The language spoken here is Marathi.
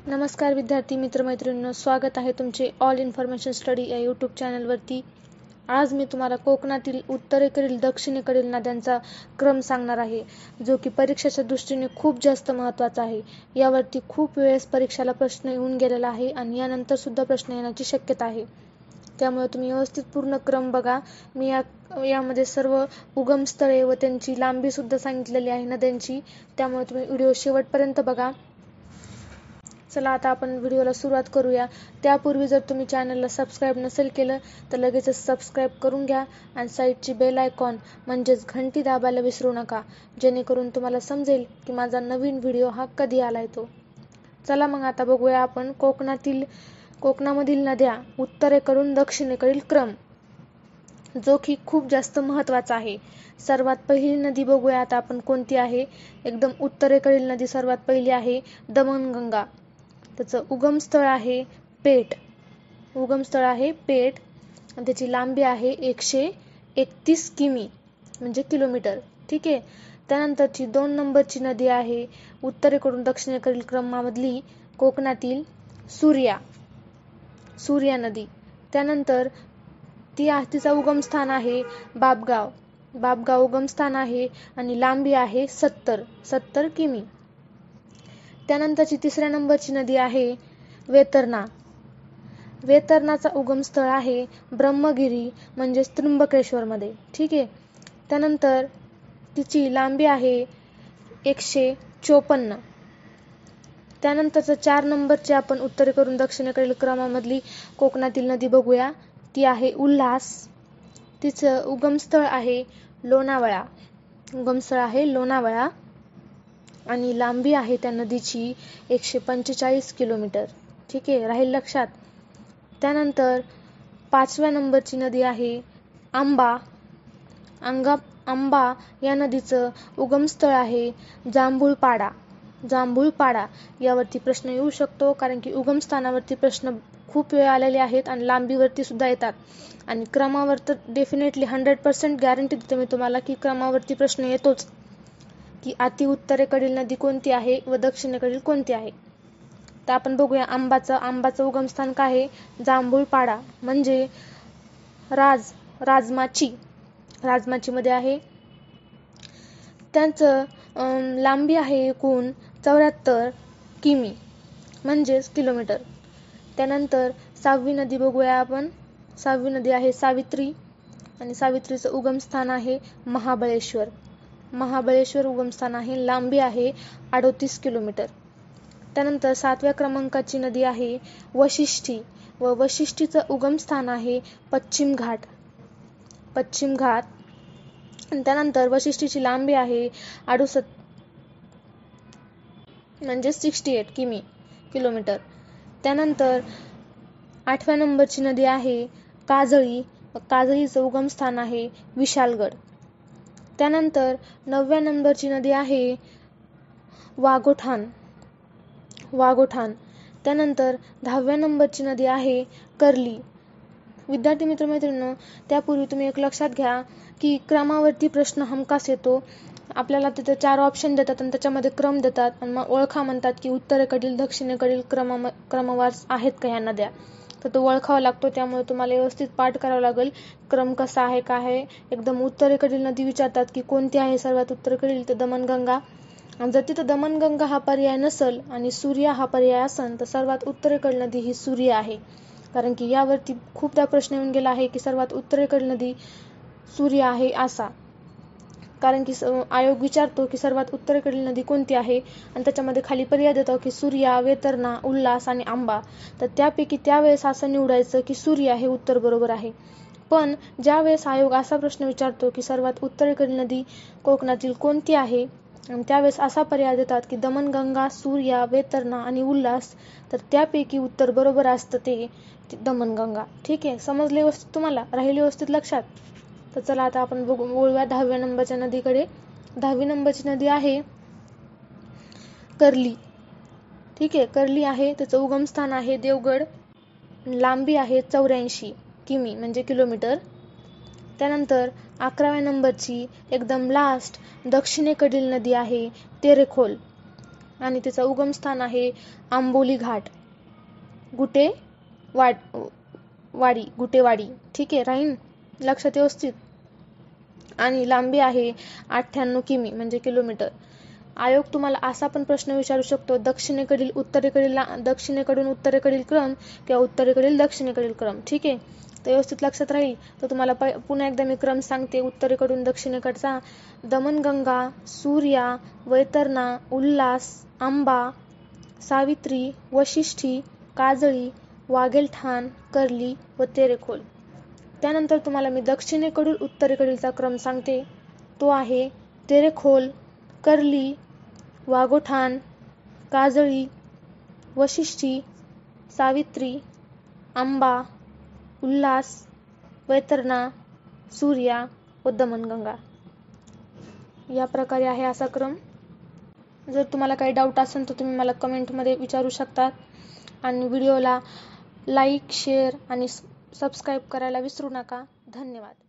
नमस्कार विद्यार्थी मित्रमैत्रिणींनो, स्वागत आहे तुमचे ऑल इन्फॉर्मेशन स्टडी या यूट्यूब चॅनलवरती. आज मी तुम्हाला कोकणातील उत्तरेकडील दक्षिणेकडील नद्यांचा क्रम सांगणार आहे, जो की परीक्षेच्या दृष्टीने खूप जास्त महत्त्वाचा आहे. यावरती खूप वेळेस परीक्षेला प्रश्न येऊन गेलेला आहे आणि यानंतर सुद्धा प्रश्न येण्याची शक्यता आहे. त्यामुळे तुम्ही व्यवस्थित पूर्ण क्रम बघा. मी यामध्ये सर्व उगमस्थळे व त्यांची लांबी सुद्धा सांगितलेली आहे नद्यांची, त्यामुळे तुम्ही व्हिडिओ शेवटपर्यंत बघा. चला आता आपण व्हिडिओला सुरुवात करूया. त्यापूर्वी जर तुम्ही चॅनलला सबस्क्राईब नसेल केलं तर लगेचच सबस्क्राईब करून घ्या आणि साईडची बेल आयकॉन म्हणजेच घंटी दाबायला विसरू नका, जेणेकरून तुम्हाला समजेल की माझा नवीन व्हिडिओ हा कधी आलाय तो. चला मग आता बघूया आपण कोकणामधील नद्या उत्तरेकडून दक्षिणेकडील क्रम, जो की खूप जास्त महत्त्वाचा आहे. सर्वात पहिली नदी बघूया आता आपण कोणती आहे. एकदम उत्तरेकडील नदी सर्वात पहिली आहे दमणगंगा. त्याचं उगमस्थळ आहे पेठ. आणि त्याची लांबी आहे 131 किमी म्हणजे किलोमीटर. ठीक आहे. त्यानंतरची 2 नंबरची नदी आहे उत्तरेकडून दक्षिणेकडील क्रमामधली कोकणातील सूर्या नदी. त्यानंतर तिचा उगमस्थान आहे बाबगाव उगमस्थान आहे आणि लांबी आहे 70 किमी. त्यानंतरची 3ऱ्या नंबरची नदी आहे वेतरणाचा उगमस्थळ आहे ब्रह्मगिरी म्हणजे त्र्यंबकेश्वर मध्ये. ठीक आहे. त्यानंतर तिची लांबी आहे 154. त्यानंतरचं 4 नंबरची आपण उत्तरेकडून दक्षिणेकडील क्रमामधली कोकणातील नदी बघूया. ती आहे उल्हास. तिचं उगमस्थळ आहे लोणावळा आणि लांबी आहे त्या नदीची 145 किलोमीटर. ठीक आहे, राहील लक्षात. त्यानंतर 5व्या नंबरची नदी आहे आंबा या नदीचं उगमस्थळ आहे जांभूळपाडा. यावरती प्रश्न येऊ शकतो, कारण की उगमस्थानावरती प्रश्न खूप वेळ आलेले आहेत आणि लांबीवरती सुद्धा येतात. आणि क्रमावर तर डेफिनेटली 100% गॅरंटी देते मी तुम्हाला की क्रमावरती प्रश्न येतोच, की अति उत्तरेकडील नदी कोणती आहे व दक्षिणेकडील कोणती आहे. तर आपण बघूया आंबाचं उगमस्थान काय आहे. जांभूळपाडा म्हणजे राजमाची मध्ये आहे. त्यांचं लांबी आहे एकूण 74 किमी म्हणजेच किलोमीटर. त्यानंतर 6वी नदी बघूया आपण. 6वी नदी आहे सावित्री आणि सावित्रीचं उगमस्थान आहे महाबळेश्वर उगमस्थान आहे. लांबी आहे 38 किलोमीटर. त्यानंतर 7व्या क्रमांकाची नदी आहे वशिष्ठी व वशिष्ठीचं उगमस्थान आहे पश्चिम घाट. आणि त्यानंतर वशिष्ठीची लांबी आहे 68 म्हणजे 68 किलोमीटर. त्यानंतर 8व्या नंबरची नदी आहे काजळीचं उगमस्थान आहे विशालगड. त्यानंतर 9व्या नंबरची नदी आहे वाघोठाण. त्यानंतर 10व्या नंबरची नदी आहे कर्ली. विद्यार्थी मित्रमैत्रिणींनो, त्यापूर्वी तुम्ही एक लक्षात घ्या की क्रमावरती प्रश्न हमखास येतो. आपल्याला तिथे 4 ऑप्शन देतात आणि त्याच्यामध्ये क्रम देतात आणि मग ओळखा म्हणतात की उत्तरेकडील दक्षिणेकडील क्रमवार आहेत का ह्या नद्या. तर तो ओळखावा लागतो. त्यामुळे तुम्हाला व्यवस्थित पाठ करावा लागेल. क्रम कसा आहे काय आहे. एकदम उत्तरेकडील नदी विचारतात की कोणती आहे सर्वात उत्तरेकडील, तर दमणगंगा. आणि जर तिथं दमणगंगा हा पर्याय नसेल आणि सूर्या हा पर्याय असेल तर सर्वात उत्तरेकडील नदी ही सूर्या आहे. कारण की यावरती खूपदा प्रश्न येऊन गेला आहे की सर्वात उत्तरेकडील नदी सूर्या आहे असा. कारण की आयोग विचारतो की सर्वात उत्तरेकडील नदी कोणती आहे आणि त्याच्यामध्ये खाली पर्याय देतो की सूर्या, वेतरणा, उल्हास आणि आंबा. तर त्यापैकी त्यावेळेस असं निवडायचं की सूर्या हे उत्तर बरोबर आहे. पण ज्या वेळेस आयोग असा प्रश्न विचारतो की सर्वात उत्तरेकडील नदी कोकणातील कोणती आहे आणि त्यावेळेस असा पर्याय देतात की दमणगंगा, सूर्या, वेतरणा आणि उल्हास, तर त्यापैकी उत्तर बरोबर असतं ते दमणगंगा. ठीक आहे, समजले व्यवस्थित तुम्हाला, राहिले व्यवस्थित लक्षात. तर चला आता आपण बोलूया 10व्या नंबरच्या नदीकडे. 10वी नंबरची नदी आहे कर्ली. ठीक आहे, कर्ली आहे. त्याचं उगमस्थान आहे देवगड. लांबी आहे 84 किमी म्हणजे किलोमीटर. त्यानंतर 11व्या नंबरची एकदम लास्ट दक्षिणेकडील नदी आहे तेरेखोल. आणि तिचं उगमस्थान आहे आंबोली घाट, गुटेवाडी. ठीक आहे, राहीन लक्षात व्यवस्थित. आणि लांबी आहे 98 किमी म्हणजे किलोमीटर. आयोग तुम्हाला असा पण प्रश्न विचारू शकतो, दक्षिणेकडून उत्तरेकडील क्रम किंवा उत्तरेकडील दक्षिणेकडील क्रम. ठीक आहे, तर व्यवस्थित लक्षात राहील. तर तुम्हाला पुन्हा एकदा मी क्रम सांगते उत्तरेकडून दक्षिणेकडचा: दमनगंगा, सूर्या, वैतरणा, उल्हास, आंबा, सावित्री, वशिष्ठी, काजळी, वाघेलठाण, कर्ली व तेरेखोल. त्यानंतर तुम्हाला मी दक्षिणेकडून उत्तरेकडीलचा क्रम सांगते. तो आहे तेरेखोल, कर्ली, वाघोठाण, काजळी, वशिष्ठी, सावित्री, आंबा, उल्हास, वैतरणा, सूर्या व दमनगंगा. या प्रकारे आहे असा क्रम. जर तुम्हाला काही डाऊट असेल तर तुम्ही मला कमेंटमध्ये विचारू शकता. आणि व्हिडिओला लाईक, शेअर आणि सबस्क्राईब करायला विसरू नका. धन्यवाद.